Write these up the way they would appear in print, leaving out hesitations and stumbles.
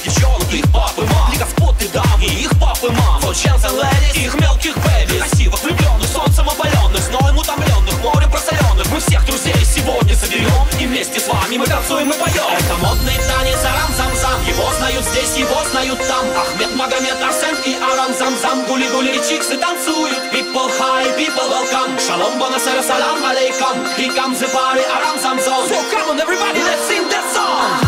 девчонок, их папы, мам, и господ и дам, и их папы, мам, for chance and ladies, их мелких бэби, красивых, влюбленных, солнцем опаленных, сноем утомленных, морем просоленных. Мы всех друзей сегодня соберем, и вместе с вами мы танцуем и поем. Это модный танец Арам Зам Зам, его знают здесь, его знают там. Ахмед, Магомед, Арсен и Арам Зам Зам, гули-гули и чиксы танцуют. People high, people welcome, шалом, бонасера, салам алейкум. Here comes the party, Aram Zam Zam. So come on everybody, let's sing that song.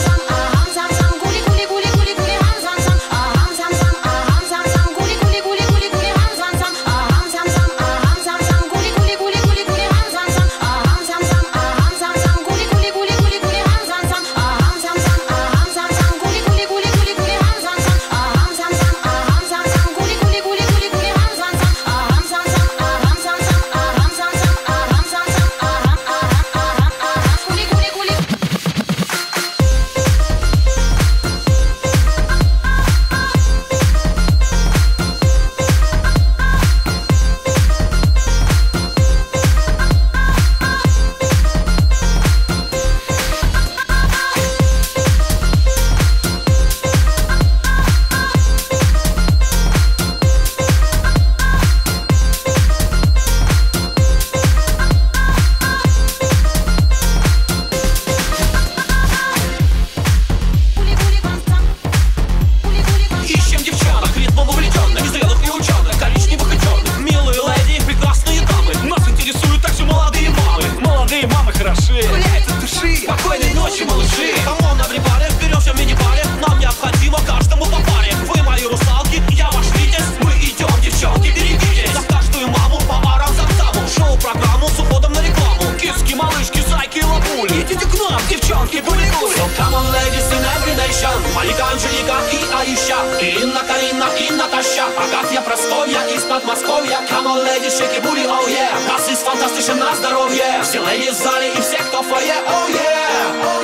Спокойной ночи, малыши. Камон, everybody, вперед в мини-баре. Нам необходимо каждому по паре. Вы мои русалки, я ваш витязь. Мы идем, девчонки, берегитесь. За каждую маму по Арам Зам Заму. Шоу-программу с уходом на рекламу. Киски, малышки, зайки и лапули. Идите к нам, девчонки, гули-гули. So come on, ladies in every nation. Малика, Анжелика и Аиша, Инна, Карина и Наташа, Агафья, Прасковья из Подмосковья. Come on, ladies, shake your booty, oh yeah. Das ist fantastisch на здоровье. Все леди в зале и все, кто в фойе, oh yeah.